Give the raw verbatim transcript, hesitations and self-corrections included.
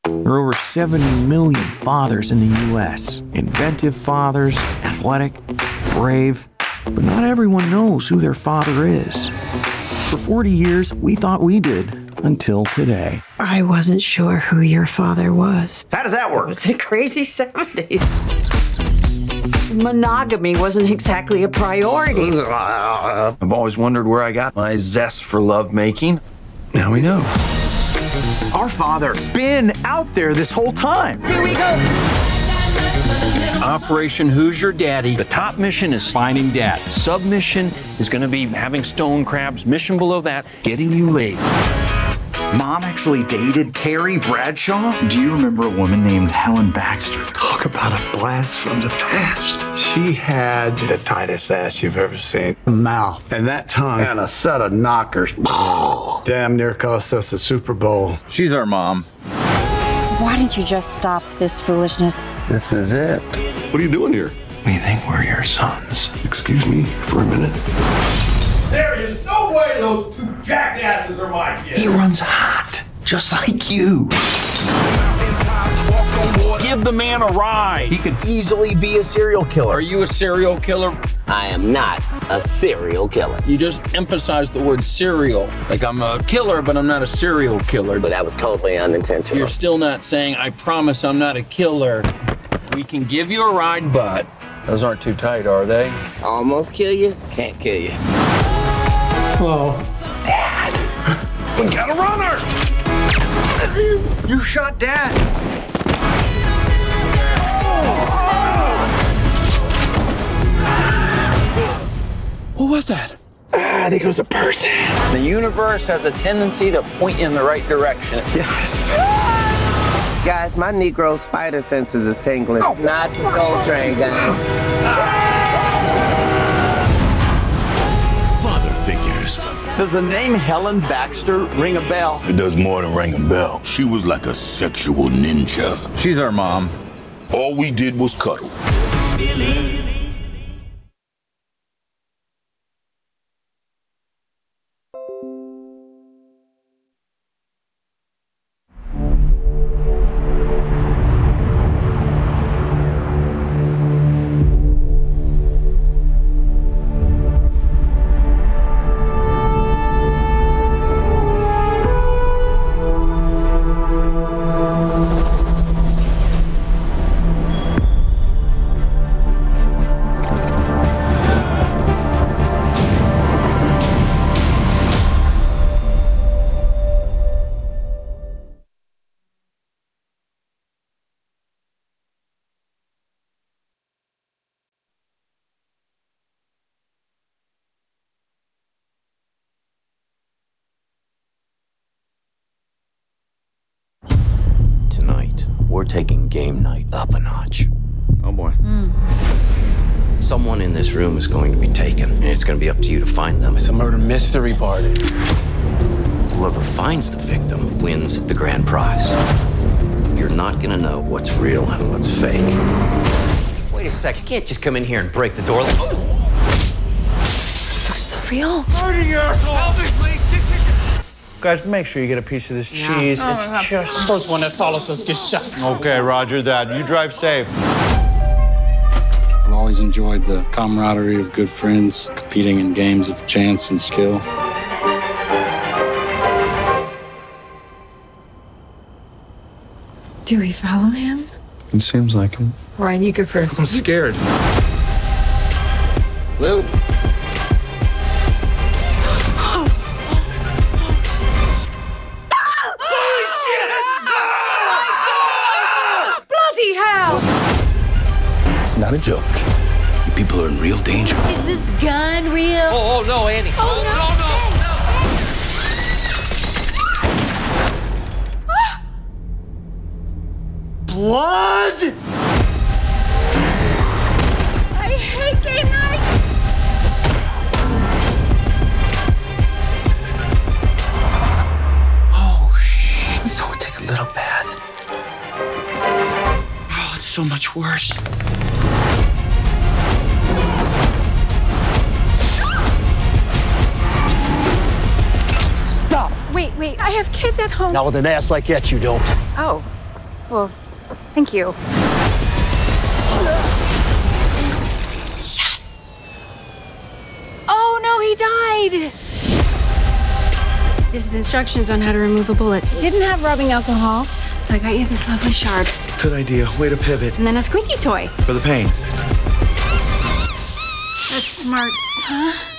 There are over seventy million fathers in the U S Inventive fathers, athletic, brave, but not everyone knows who their father is. For forty years, we thought we did, until today. I wasn't sure who your father was. How does that work? It was the crazy seventies. Monogamy wasn't exactly a priority. I've always wondered where I got my zest for lovemaking. Now we know. Our father's been out there this whole time. Here we go. Operation Who's Your Daddy? The top mission is finding dad. Submission is going to be having stone crabs. Mission below that, getting you laid. Mom actually dated Terry Bradshaw? Do you remember a woman named Helen Baxter? Talk about a blast from the past. She had the tightest ass you've ever seen. A mouth and that tongue and a set of knockers. Damn near cost us a Super Bowl. She's our mom. Why didn't you just stop this foolishness? This is it. What are you doing here? We think we're your sons. Excuse me for a minute. There is no way those two jackasses are my kids. He runs hot, just like you. Give the man a ride. He could easily be a serial killer. Are you a serial killer? I am not a serial killer. You just emphasize the word serial. Like I'm a killer, but I'm not a serial killer. But that was totally unintentional. You're still not saying, I promise I'm not a killer. We can give you a ride, but those aren't too tight, are they? Almost kill you, can't kill you. Hello. Dad. We got a runner! You shot Dad. What was that? Ah, I think it was a person. The universe has a tendency to point you in the right direction. Yes. Guys, my Negro spider senses is tingling. It's not the Soul Train, guys. Father figures. Does the name Helen Baxter ring a bell? It does more than ring a bell. She was like a sexual ninja. She's our mom. All we did was cuddle. Tonight, we're taking game night up a notch. Oh boy. Mm. Someone in this room is going to be taken, and it's going to be up to you to find them. It's a murder mystery party. Whoever finds the victim wins the grand prize. You're not going to know what's real and what's fake. Wait a sec, you can't just come in here and break the door. Looks so real. Murder, you asshole! Help me, please! This is... Guys, make sure you get a piece of this cheese. Yeah. It's Oh, just... the first one that follows us gets shot. Okay, roger that. You drive safe. I've always enjoyed the camaraderie of good friends competing in games of chance and skill. Do we follow him? It seems like him. Ryan, you go first. I'm scared. Lou. Bloody hell! It's not a joke. People are in real danger. Is this gun real? Oh, oh no, Annie. Oh, no. Blood? I hate game night! Oh, shit. So we'll take a little bath. Oh, it's so much worse. Wait, wait, I have kids at home. Now with an ass like that, you don't. Oh, Well, thank you. Yes! Oh, no, he died! This is instructions on how to remove a bullet. Didn't have rubbing alcohol, so I got you this lovely shard. Good idea. Way to pivot. And then a squeaky toy. For the pain. That's smart, huh?